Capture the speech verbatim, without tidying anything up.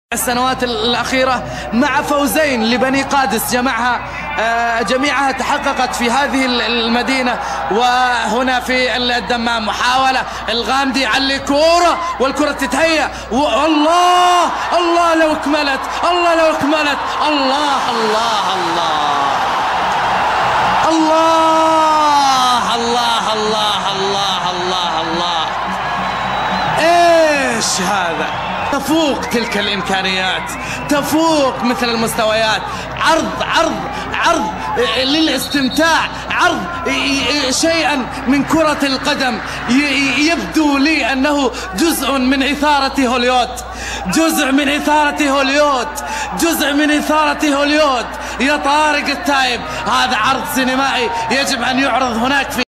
السنوات الأخيرة مع فوزين لبني قادس جمعها جميعها تحققت في هذه المدينة وهنا في الدمام. محاولة الغامدي على كورة والكرة تتهيأ، والله الله لو اكملت، الله لو اكملت، الله الله الله الله الله الله الله الله الله. ايش هذا؟ تفوق تلك الإمكانيات، تفوق مثل المستويات. عرض عرض عرض للاستمتاع، عرض شيئا من كرة القدم يبدو لي أنه جزء من إثارة هوليود، جزء من إثارة هوليود، جزء من إثارة هوليود. يا طارق التايب، هذا عرض سينمائي يجب أن يعرض هناك في